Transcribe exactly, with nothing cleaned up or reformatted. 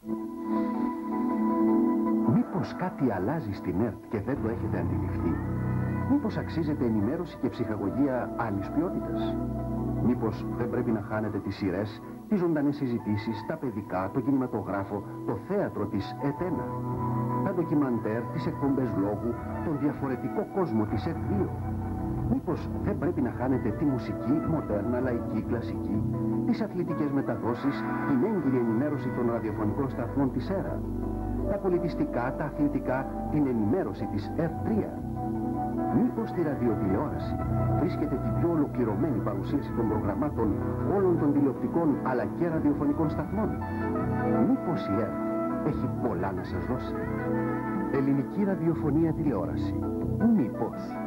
Μήπως κάτι αλλάζει στην ΕΡΤ και δεν το έχετε αντιληφθεί? Μήπως αξίζεται ενημέρωση και ψυχαγωγία άλλης ποιότητας? Μήπως δεν πρέπει να χάνετε τις σειρές, τις ζωντανές συζητήσεις, τα παιδικά, το κινηματογράφο, το θέατρο της ΕΤΕΝΑ, τα ντοκιμαντέρ, τις εκπομπές λόγου, τον διαφορετικό κόσμο της ΕΤ δύο? Μήπως δεν πρέπει να χάνετε τη μουσική, μοντέρνα, λαϊκή, κλασική, τις αθλητικές μεταδόσεις, την έγκυρη ενημέρωση των ραδιοφωνικών σταθμών της ΕΡΑ, τα πολιτιστικά, τα αθλητικά, την ενημέρωση της ΕΡΤ τρία? Μήπως στη ραδιοτηλεόραση βρίσκεται την πιο ολοκληρωμένη παρουσίαση των προγραμμάτων όλων των τηλεοπτικών αλλά και ραδιοφωνικών σταθμών? Μήπως η ΕΡΤ έχει πολλά να σας δώσει? Ελληνική ραδιοφωνία τηλεόραση. Μήπως?